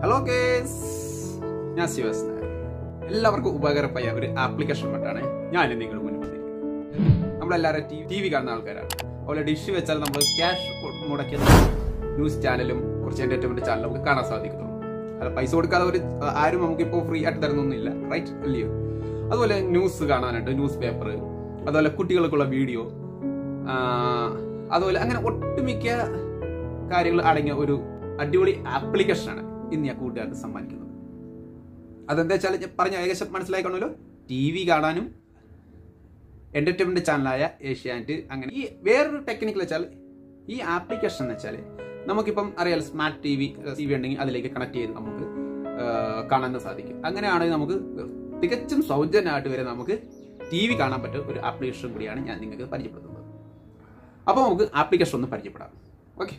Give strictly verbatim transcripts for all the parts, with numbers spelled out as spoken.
Hello guys, ഞാൻ ശിവസ് നായർ. എല്ലാവർക്കും ഉപകാരമായ ഒരു ആപ്ലിക്കേഷൻ കൊണ്ടാണ് ഞാൻ നിങ്ങൾ മുന്നിൽ വന്നിരിക്കുന്നത്. നമ്മളെല്ലാവരും ടി വി കാണുന്ന ആൾക്കാരാണ്. അതുപോലെ ഡിഷ് വെച്ചാൽ നമ്മൾ ക്യാഷ് മുടക്കിയ ന്യൂസ് ചാനലും കുറച്ച് എന്റർടൈൻമെന്റ് ചാനലും നമുക്ക് കാണാൻ സാധിക്കുന്നുള്ളൂ. അത് പൈസ കൊടുക്കാതെ ഒരു ആരും നമുക്കിപ്പോൾ ഫ്രീ ആയിട്ട് തരുന്നൊന്നുമില്ല, റൈറ്റ് അല്ലയോ? അതുപോലെ ന്യൂസ് കാണാനായിട്ട് ന്യൂസ് പേപ്പർ, അതുപോലെ കുട്ടികൾക്കുള്ള വീഡിയോ, അതുപോലെ അങ്ങനെ ഒട്ടുമിക്ക കാര്യങ്ങൾ അടങ്ങിയ ഒരു അടിപൊളി ആപ്ലിക്കേഷനാണ് ഇന്ന് ഞാൻ കൂട്ടുകാർക്ക് സമ്മാനിക്കുന്നത്. അതെന്താ വെച്ചാൽ ഞാൻ പറഞ്ഞ ഏകദേശം മനസ്സിലായിക്കണമല്ലോ. ടി വി കാണാനും എന്റർടൈൻമെന്റ് ചാനലായ ഏഷ്യാനെറ്റ്, അങ്ങനെ ഈ വേറൊരു ടെക്നിക്കൽ വെച്ചാൽ ഈ ആപ്ലിക്കേഷൻ എന്ന് വെച്ചാൽ നമുക്കിപ്പം അറിയാലോ, smart TV TV ഉണ്ടെങ്കിൽ അതിലേക്ക് കണക്ട് ചെയ്ത് നമുക്ക് കാണാൻ സാധിക്കും. അങ്ങനെയാണെങ്കിൽ നമുക്ക് തികച്ചും സൗജന്യമായിട്ട് വരെ നമുക്ക് ടി വി കാണാൻ പറ്റുന്ന ഒരു ആപ്ലിക്കേഷൻ കൂടിയാണ് ഞാൻ നിങ്ങൾക്ക് പരിചയപ്പെടുത്തുന്നത്. അപ്പോൾ നമുക്ക് ആപ്ലിക്കേഷൻ ഒന്ന് പരിചയപ്പെടാം. ഓക്കെ,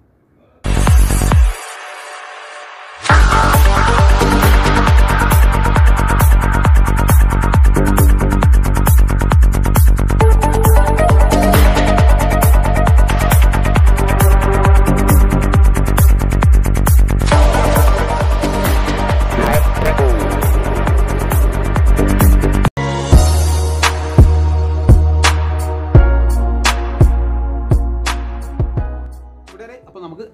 അപ്പൊ നമുക്ക്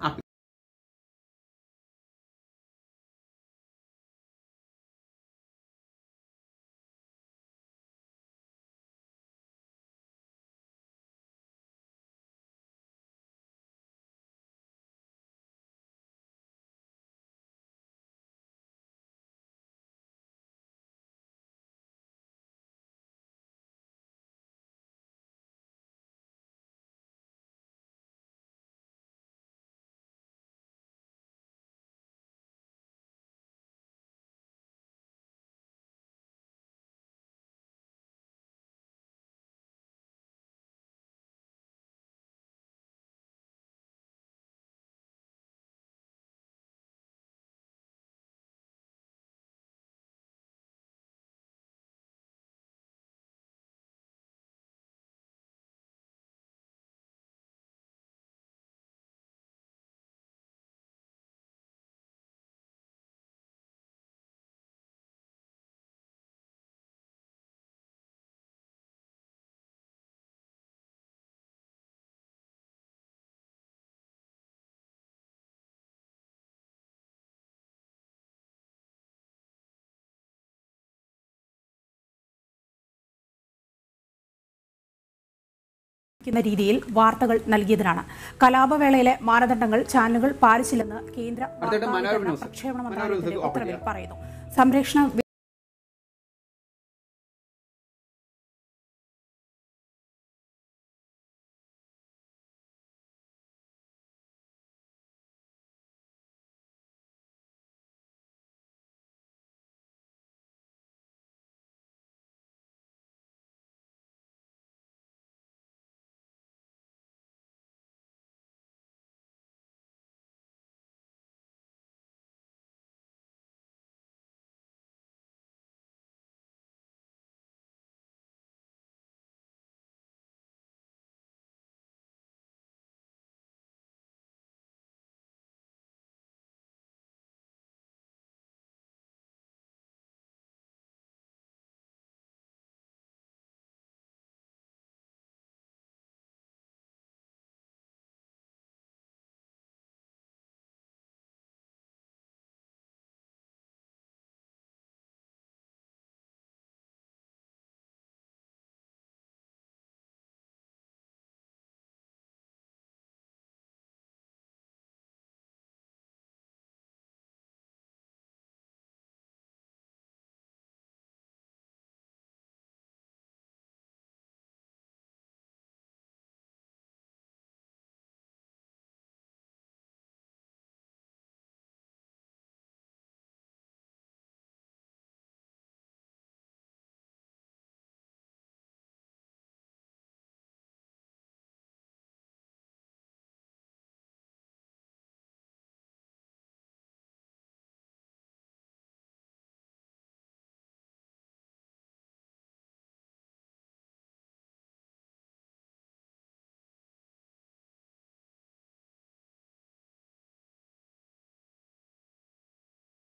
രീതിയിൽ വാർത്തകൾ നൽകിയതിനാണ് കലാപവേളയിലെ മാനദണ്ഡങ്ങൾ ചാനലുകൾ പാലിച്ചില്ലെന്ന് കേന്ദ്ര പ്രക്ഷേപണ മന്ത്രാലയത്തിന്റെ ഉത്തരവിൽ പറയുന്നു. സംരക്ഷണ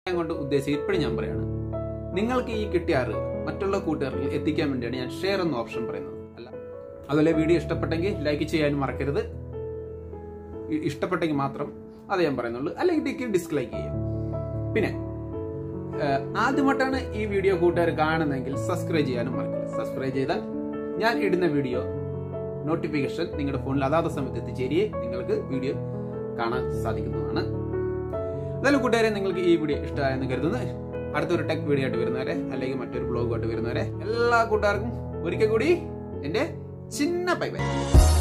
കൊണ്ട് ഉദ്ദേശിച്ച് ഇപ്പോഴും ഞാൻ പറയാണ്, നിങ്ങൾക്ക് ഈ കിട്ടിയ അറിവ് മറ്റുള്ള കൂട്ടുകാർക്ക് എത്തിക്കാൻ വേണ്ടിയാണ് ഞാൻ ഷെയർ എന്ന ഓപ്ഷൻ പറയുന്നത്. അല്ല, അതുപോലെ വീഡിയോ ഇഷ്ടപ്പെട്ടെങ്കിൽ ലൈക്ക് ചെയ്യാനും മറക്കരുത്. ഇഷ്ടപ്പെട്ടെങ്കിൽ മാത്രം അത് ഞാൻ പറയുന്നുള്ളൂ, അല്ലെങ്കിൽ ഡിസ്ലൈക്ക് ചെയ്യാം. പിന്നെ ആദ്യമായിട്ടാണ് ഈ വീഡിയോ കൂട്ടുകാർ കാണുന്നതെങ്കിൽ സബ്സ്ക്രൈബ് ചെയ്യാനും മറക്കില്ല. സബ്സ്ക്രൈബ് ചെയ്താൽ ഞാൻ ഇടുന്ന വീഡിയോ നോട്ടിഫിക്കേഷൻ നിങ്ങളുടെ ഫോണിൽ അതാത് സമയത്ത് എത്തിച്ചേരുകയെ നിങ്ങൾക്ക് വീഡിയോ കാണാൻ സാധിക്കുന്നതാണ്. എന്നാലും കൂട്ടുകാരെ, നിങ്ങൾക്ക് ഈ വീഡിയോ ഇഷ്ടമായെന്ന് കരുതുന്നു. അടുത്തൊരു ടെക് വീഡിയോ ആയിട്ട് വരുന്നവരെ, അല്ലെങ്കിൽ മറ്റൊരു ബ്ലോഗുമായിട്ട് വരുന്നവരെ എല്ലാ കൂട്ടുകാർക്കും ഒരിക്കൽ കൂടി എന്റെ ചിന്ന ബൈ ബൈ.